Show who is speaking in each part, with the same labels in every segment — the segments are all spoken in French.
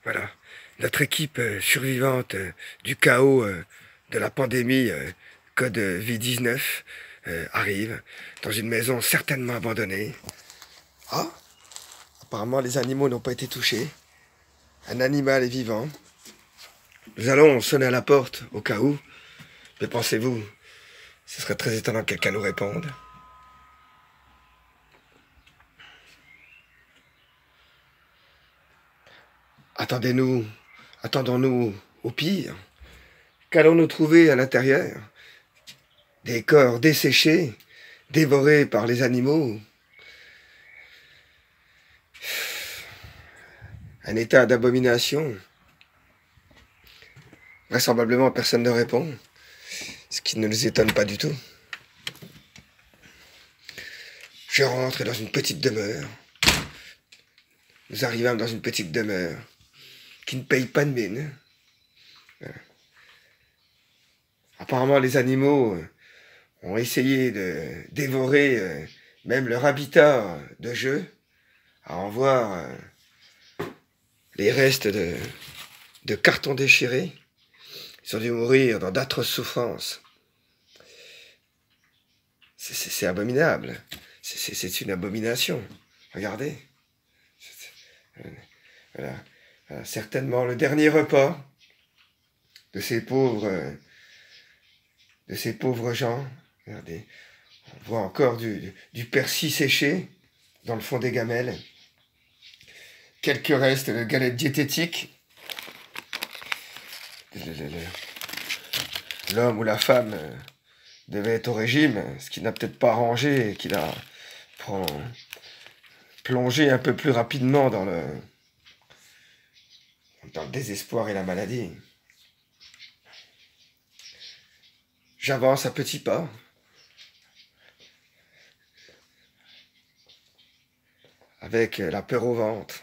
Speaker 1: Voilà, notre équipe survivante du chaos de la pandémie Covid-19 arrive dans une maison certainement abandonnée. Ah, apparemment les animaux n'ont pas été touchés. Un animal est vivant. Nous allons sonner à la porte au cas où. Mais pensez-vous, ce serait très étonnant que quelqu'un nous réponde. Attendons-nous au pire. Qu'allons-nous trouver à l'intérieur? Des corps desséchés, dévorés par les animaux. Un état d'abomination. Vraisemblablement, personne ne répond, ce qui ne nous étonne pas du tout. Je rentre dans une petite demeure. Nous arrivons dans une petite demeure qui ne paye pas de mine. Apparemment, les animaux ont essayé de dévorer même leur habitat de jeu, à en voir les restes de cartons déchirés. Ils ont dû mourir dans d'atroces souffrances. C'est abominable. C'est une abomination. Regardez. Voilà. Certainement le dernier repas de ces pauvres gens. Regardez. On voit encore du persil séché dans le fond des gamelles. Quelques restes de galettes diététiques. L'homme ou la femme devait être au régime, ce qui n'a peut-être pas arrangé et qui l'a plongé un peu plus rapidement dans le désespoir et la maladie. J'avance à petits pas. Avec la peur au ventre.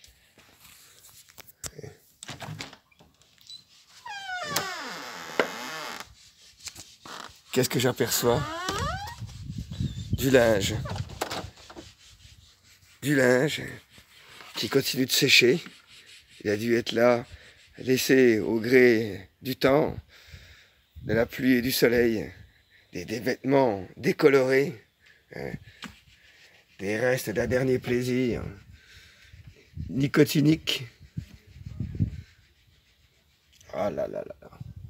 Speaker 1: Qu'est-ce que j'aperçois? Du linge. Du linge qui continue de sécher. Il a dû être là, laissé au gré du temps, de la pluie et du soleil. Des vêtements décolorés. Des restes d'un dernier plaisir. Nicotinique. Ah là là là là.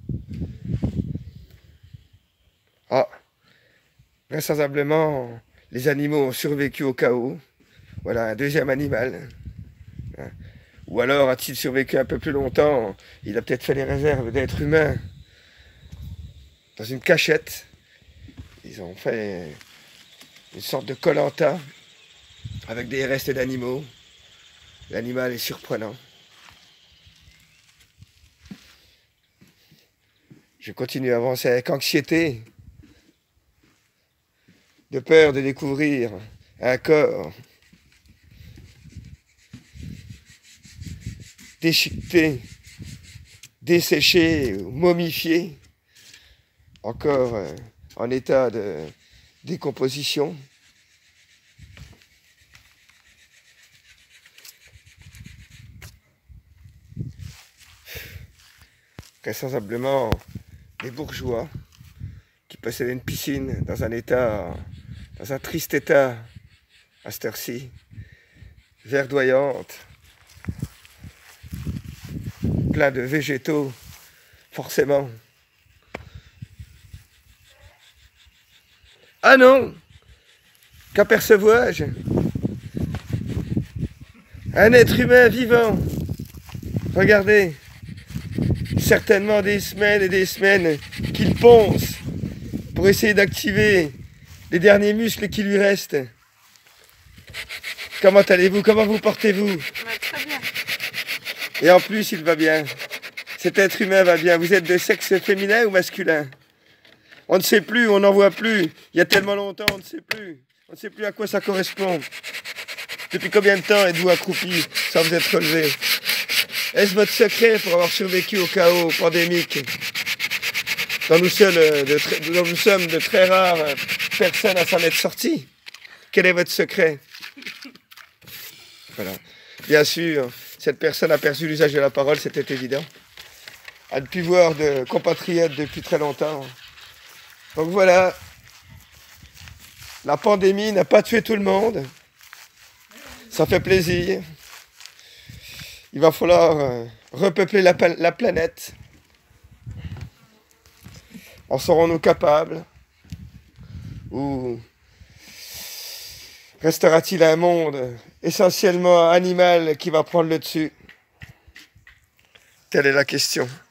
Speaker 1: Ah, vraisemblablement, les animaux ont survécu au chaos. Voilà, un deuxième animal. Ou alors a-t-il survécu un peu plus longtemps? Il a peut-être fait les réserves d'être humain. Dans une cachette. Ils ont fait une sorte de Koh-Lanta avec des restes d'animaux. L'animal est surprenant. Je continue à avancer avec anxiété. De peur de découvrir un corps déchiqueté, desséché, momifié, encore en état de décomposition. Vraisemblablement des bourgeois qui possédaient une piscine dans un triste état à cette heure-ci, verdoyante, plein de végétaux, forcément. Ah non! Qu'apercevois-je? Un être humain vivant. Regardez. Certainement des semaines et des semaines qu'il ponce pour essayer d'activer les derniers muscles qui lui restent. Comment allez-vous? Comment vous portez-vous?
Speaker 2: Très bien.
Speaker 1: Et en plus, il va bien. Cet être humain va bien. Vous êtes de sexe féminin ou masculin? On ne sait plus, on n'en voit plus. Il y a tellement longtemps, on ne sait plus. On ne sait plus à quoi ça correspond. Depuis combien de temps êtes-vous accroupi sans vous être relevé? Est-ce votre secret pour avoir survécu au chaos pandémique dont nous sommes de très rares personnes à s'en être sortis? Quel est votre secret? Voilà. Bien sûr, Cette personne a perdu l'usage de la parole, c'était évident. Elle n'a plus voir de compatriotes depuis très longtemps. Donc voilà, la pandémie n'a pas tué tout le monde. Ça fait plaisir. Il va falloir repeupler la planète. En serons-nous capables? Ou restera-t-il un monde essentiellement animal qui va prendre le dessus? Telle est la question.